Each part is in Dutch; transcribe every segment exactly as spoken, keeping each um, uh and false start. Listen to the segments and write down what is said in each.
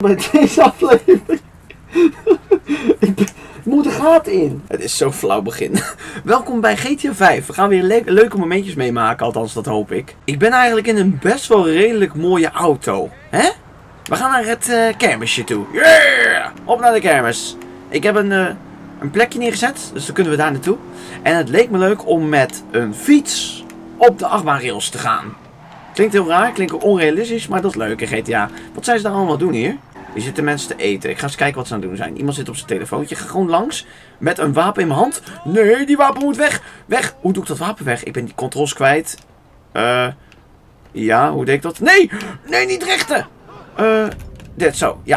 bij deze aflevering. Ik ben... Ik moet de gaten in. Het is zo'n flauw begin. Welkom bij G T A vijf. We gaan weer le leuke momentjes meemaken, althans dat hoop ik. Ik ben eigenlijk in een best wel redelijk mooie auto. Hè? We gaan naar het uh, kermisje toe. Yeah! Op naar de kermis. Ik heb een, uh, een plekje neergezet, dus dan kunnen we daar naartoe. En het leek me leuk om met een fiets op de achtbaanrails te gaan. Klinkt heel raar, klinkt ook onrealistisch, maar dat is leuk in G T A. Wat zijn ze daar allemaal doen hier? Hier zitten mensen te eten. Ik ga eens kijken wat ze aan het doen zijn. Iemand zit op zijn telefoontje. Ik ga gewoon langs met een wapen in mijn hand. Nee, die wapen moet weg. Weg. Hoe doe ik dat wapen weg? Ik ben die controls kwijt. Eh. Uh, ja, hoe deed ik dat? Nee! Nee, niet rechten! Eh. Uh, dit zo. Ja.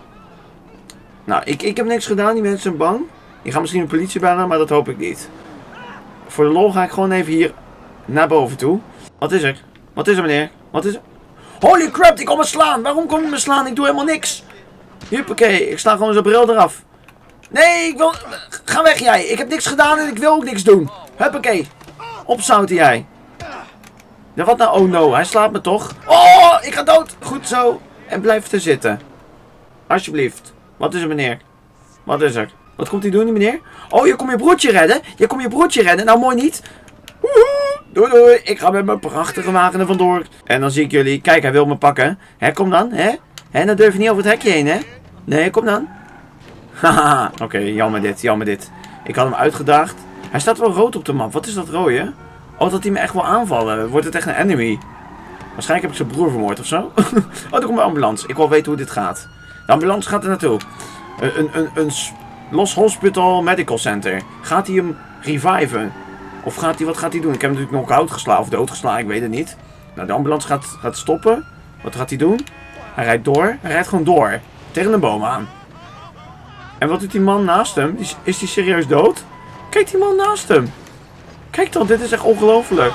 Nou, ik, ik heb niks gedaan. Die mensen zijn bang. Die gaan misschien de politie bellen, maar dat hoop ik niet. Voor de lol ga ik gewoon even hier naar boven toe. Wat is er? Wat is er, meneer? Wat is er? Holy crap, die komt me slaan. Waarom kom je me slaan? Ik doe helemaal niks. Huppakee, ik sla gewoon zijn bril eraf. Nee, ik wil... Ga weg jij. Ik heb niks gedaan en ik wil ook niks doen. Huppakee. Opzouten jij. Ja, wat nou? Oh no, hij slaat me toch? Oh, ik ga dood. Goed zo. En blijf er zitten. Alsjeblieft. Wat is er, meneer? Wat is er? Wat komt hij doen, die meneer? Oh, je komt je broertje redden. Je komt je broertje redden. Nou, mooi niet. Woehoe. Doei doei, ik ga met mijn prachtige wagen er vandoor. En dan zie ik jullie. Kijk, hij wil me pakken. Hè, kom dan, hè? Hè, dan durf je niet over het hekje heen, hè? Nee, kom dan. Haha, oké, okay, jammer dit, jammer dit. Ik had hem uitgedaagd. Hij staat wel rood op de map. Wat is dat rode? Oh, dat hij me echt wil aanvallen. Wordt het echt een enemy? Waarschijnlijk heb ik zijn broer vermoord of zo. Oh, er komt een ambulance. Ik wil weten hoe dit gaat. De ambulance gaat er naartoe. Een, een, een, een Los Hospital Medical Center. Gaat hij hem reviven? Of gaat hij, wat gaat hij doen? Ik heb hem natuurlijk knock-out geslagen of doodgeslagen, ik weet het niet. Nou, de ambulance gaat, gaat stoppen. Wat gaat hij doen? Hij rijdt door. Hij rijdt gewoon door. Tegen een boom aan. En wat doet die man naast hem? Is, is die serieus dood? Kijk die man naast hem. Kijk dan, dit is echt ongelooflijk.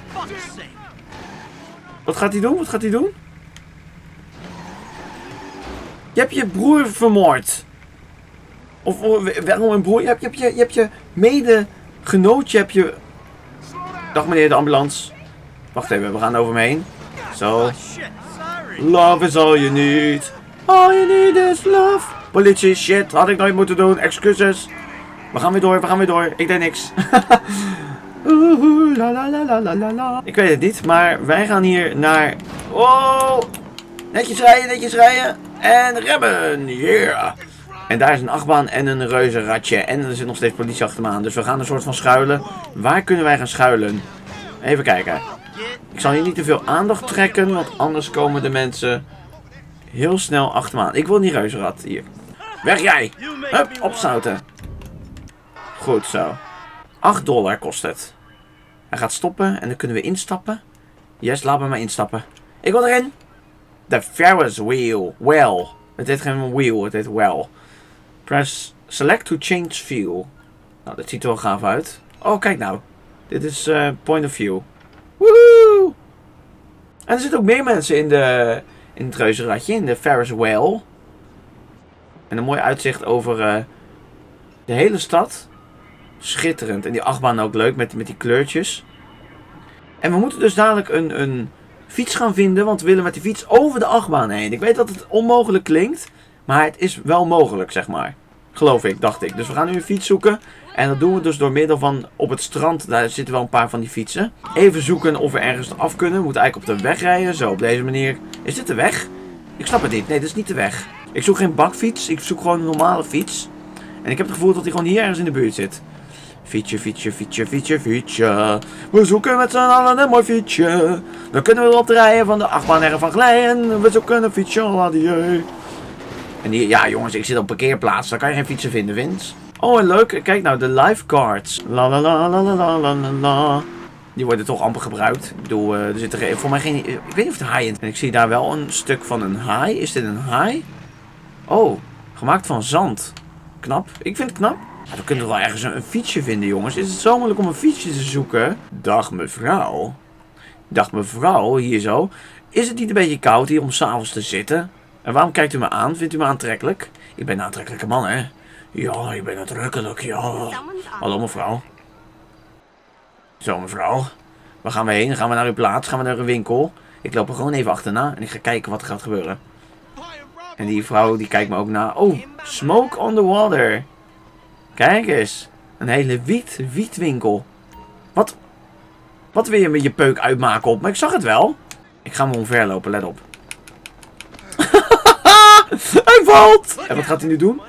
Wat gaat hij doen? Wat gaat hij doen? Je hebt je broer vermoord. Of waarom een broer? Je hebt je, je, je, hebt je medegenootje, heb je... Dag meneer de ambulance. Wacht even, we gaan over me heen. Zo. Love is all you need. All you need is love. Politie, shit, had ik nooit moeten doen. Excuses. We gaan weer door, we gaan weer door. Ik deed niks. la, la, la, la, la, la. Ik weet het niet, maar wij gaan hier naar... Oh! Netjes rijden, netjes rijden. En remmen. Yeah! En daar is een achtbaan en een reuzenradje. En er zit nog steeds politie achter me aan. Dus we gaan een soort van schuilen. Waar kunnen wij gaan schuilen? Even kijken. Ik zal hier niet te veel aandacht trekken. Want anders komen de mensen heel snel achter me aan. Ik wil die reuzenrad hier. Weg jij! Hup, opzouten. Goed zo. acht dollar kost het. Hij gaat stoppen en dan kunnen we instappen. Yes, laat me maar instappen. Ik wil erin. The Ferris wheel. Well. Het heet geen wheel, het heet well. Press select to change view. Nou, dat ziet er wel gaaf uit. Oh, kijk nou. Dit is uh, point of view. Woehoe! En er zitten ook meer mensen in, de, in het reuzenradje, in de Ferris wheel. En een mooi uitzicht over uh, de hele stad. Schitterend. En die achtbaan ook leuk met, met die kleurtjes. En we moeten dus dadelijk een, een fiets gaan vinden. Want we willen met die fiets over de achtbaan heen. Ik weet dat het onmogelijk klinkt. Maar het is wel mogelijk, zeg maar. Geloof ik, dacht ik. Dus we gaan nu een fiets zoeken. En dat doen we dus door middel van op het strand. Daar zitten wel een paar van die fietsen. Even zoeken of we ergens af kunnen. We moeten eigenlijk op de weg rijden. Zo, op deze manier. Is dit de weg? Ik snap het niet. Nee, dit is niet de weg. Ik zoek geen bakfiets. Ik zoek gewoon een normale fiets. En ik heb het gevoel dat hij gewoon hier ergens in de buurt zit. Fietsje, fietsje, fietsje, fietsje, fietsje. We zoeken met z'n allen een mooi fietsje. Dan kunnen we erop rijden van de achtbaan ervan glijden. We zoeken een fietsje, adieu. En hier, ja jongens, ik zit op een parkeerplaats. Daar kan je geen fietsen vinden, Vince. Oh, en leuk. Kijk nou, de lifeguards. La la la la la la la la. Die worden toch amper gebruikt. Ik bedoel, uh, er zit er voor mij geen... Ik weet niet of het haai in. En ik zie daar wel een stuk van een haai. Is dit een haai? Oh, gemaakt van zand. Knap. Ik vind het knap. Ja, dan kunnen we wel ergens een, een fietsje vinden, jongens. Is het zo moeilijk om een fietsje te zoeken? Dag mevrouw. Dag mevrouw, hier zo. Is het niet een beetje koud hier om s'avonds te zitten? En waarom kijkt u me aan? Vindt u me aantrekkelijk? Ik ben een aantrekkelijke man, hè? Ja, ik ben aantrekkelijk, ja. Hallo mevrouw. Zo mevrouw. Waar gaan we heen? Gaan we naar uw plaats? Gaan we naar uw winkel? Ik loop er gewoon even achterna en ik ga kijken wat er gaat gebeuren. En die vrouw die kijkt me ook na. Oh, smoke on the water. Kijk eens. Een hele wiet, wietwinkel. Wat? Wat wil je met je peuk uitmaken op? Maar ik zag het wel. Ik ga hem omverlopen, let op. Hij valt! En wat gaat hij nu doen?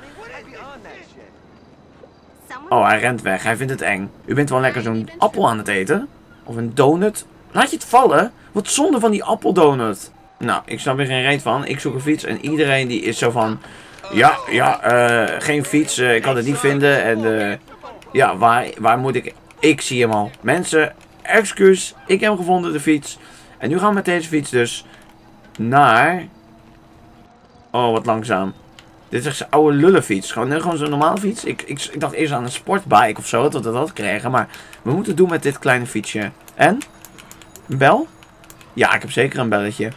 Oh, hij rent weg. Hij vindt het eng. U bent wel lekker zo'n appel aan het eten. Of een donut. Laat je het vallen. Wat zonde van die appeldonut. Nou, ik snap er geen reet van. Ik zoek een fiets en iedereen die is zo van... Ja, ja, uh, geen fiets. Uh, ik kan het niet vinden. En uh, ja, waar, waar moet ik... Ik zie hem al. Mensen, excuus. Ik heb hem gevonden, de fiets. En nu gaan we met deze fiets dus naar... Oh, wat langzaam. Dit is echt zo'n oude lullenfiets. Gewoon, gewoon zo'n normale fiets. Ik, ik, ik dacht eerst aan een sportbike of zo, dat we dat kregen. Maar we moeten het doen met dit kleine fietsje. En? Een bel? Ja, ik heb zeker een belletje.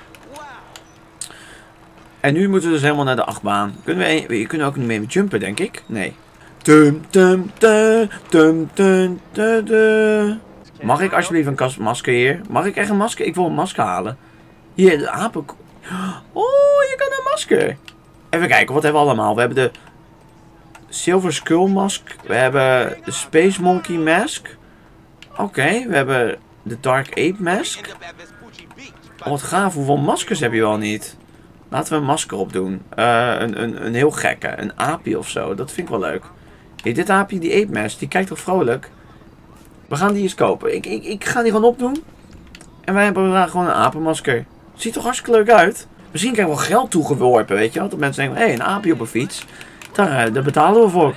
En nu moeten we dus helemaal naar de achtbaan. Kunnen we, je kunt ook niet meer jumpen, denk ik. Nee. Tum, tum, tum, tum, tum, tum, tum. Mag ik alsjeblieft een kast masker hier? Mag ik echt een masker? Ik wil een masker halen. Hier, de apen... Oh, je kan een masker. Even kijken, wat hebben we allemaal? We hebben de Silver Skull Mask. We hebben de Space Monkey Mask. Oké, okay, we hebben de Dark Ape Mask. Oh, wat gaaf. Hoeveel maskers heb je wel niet? Laten we een masker opdoen. Uh, een, een, een heel gekke. Een aapje of zo. Dat vind ik wel leuk. Hey, dit aapje, die Ape Mask, die kijkt toch vrolijk? We gaan die eens kopen. Ik, ik, ik ga die gewoon opdoen. En wij hebben daar gewoon een apenmasker. Ziet toch hartstikke leuk uit? Misschien krijgen we wel geld toegeworpen, weet je wel? Dat mensen denken, hé, hey, een aapje op een fiets. Daar, daar betalen we voor.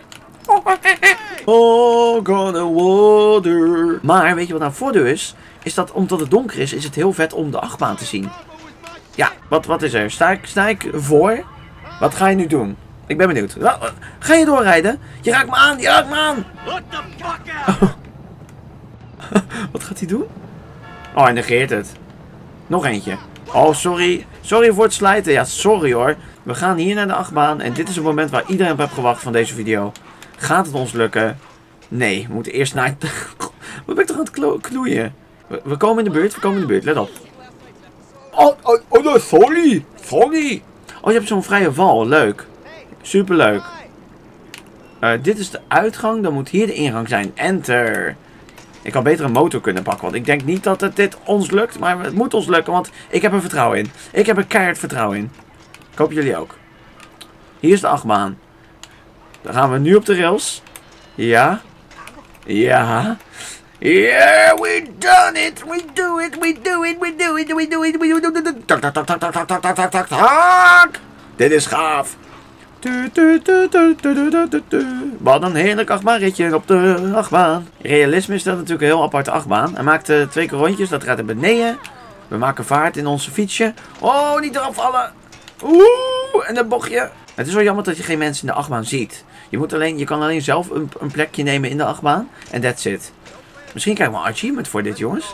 Oh, gonna water. Maar, weet je wat nou het voordeel is? Is dat omdat het donker is, is het heel vet om de achtbaan te zien. Ja, wat, wat is er? Sta ik, sta ik voor? Wat ga je nu doen? Ik ben benieuwd. Ga je doorrijden? Je raakt me aan, je raakt me aan. Oh. Wat gaat hij doen? Oh, hij negeert het. Nog eentje. Oh, sorry. Sorry voor het slijten. Ja, sorry hoor. We gaan hier naar de achtbaan. En dit is het moment waar iedereen op heeft gewacht van deze video. Gaat het ons lukken? Nee, we moeten eerst naar... Wat ben ik toch aan het knoeien? We, we komen in de buurt. We komen in de buurt. Let op. Oh, oh, oh sorry. Sorry. Oh, je hebt zo'n vrije val. Leuk. Superleuk. Uh, dit is de uitgang. Dan moet hier de ingang zijn. Enter. Ik had beter een motor kunnen pakken, want ik denk niet dat het dit ons lukt. Maar het moet ons lukken, want ik heb er vertrouwen in. Ik heb er keihard vertrouwen in. Ik hoop jullie ook. Hier is de achtbaan. Dan gaan we nu op de rails. Ja. Ja. Yeah, we done it. We do it. We do it. We do it. We do it. We do it. Tak, tak, tak, tak, tak, tak, tak, tak, tak, tak. Dit is gaaf. We hadden een heerlijk achtbaanritje op de achtbaan. Realisme is dat natuurlijk een heel aparte achtbaan. Hij maakt uh, twee keer rondjes, dat gaat naar beneden. We maken vaart in onze fietsje. Oh, niet eraf vallen. Oeh, en een bochtje. Het is wel jammer dat je geen mensen in de achtbaan ziet. Je, moet alleen, je kan alleen zelf een, een plekje nemen in de achtbaan. En that's it. Misschien krijgen we een achievement voor dit, jongens.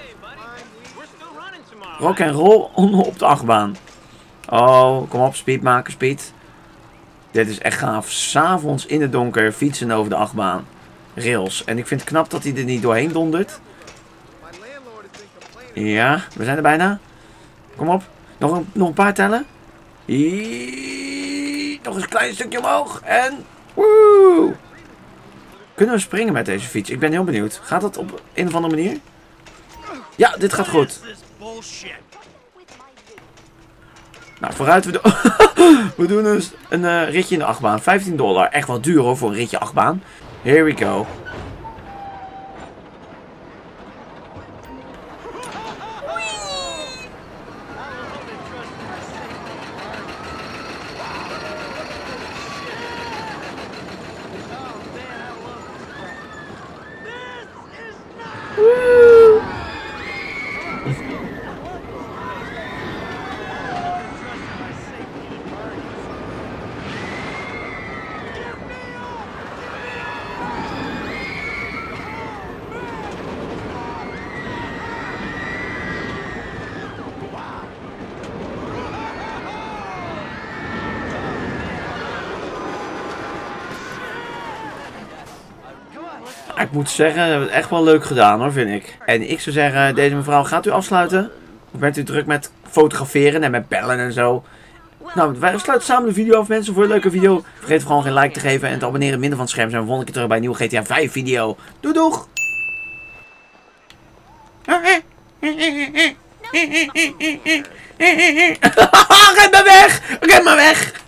Rock en roll op de achtbaan. Oh, kom op, speed maken, speed. Dit is echt gaaf. 's Avonds in het donker fietsen over de achtbaan. Rails. En ik vind het knap dat hij er niet doorheen dondert. Ja, we zijn er bijna. Kom op. Nog een, nog een paar tellen. Ie, nog eens een klein stukje omhoog. En... Woe! Kunnen we springen met deze fiets? Ik ben heel benieuwd. Gaat dat op een of andere manier? Ja, dit gaat goed. Nou, vooruit. We, do we doen dus een uh, ritje in de achtbaan. vijftien dollar. Echt wel duur hoor voor een ritje achtbaan. Here we go. Ik moet zeggen, we hebben het echt wel leuk gedaan hoor, vind ik. En ik zou zeggen, deze mevrouw, gaat u afsluiten? Of bent u druk met fotograferen en met bellen en zo? Nou, wij sluiten samen de video af, mensen, voor een leuke video. Vergeet vooral geen like te geven en te abonneren midden van het scherm. Zijn we volgende keer terug bij een nieuwe G T A vijf video. Doei doeg! Ren maar weg! Ren maar weg!